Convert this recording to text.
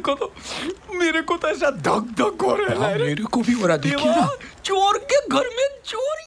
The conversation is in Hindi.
मेरे को तो ऐसा धक धक हो रहा है। मेरे को भी हो रहा, देखिए ना। चोर के घर में चोर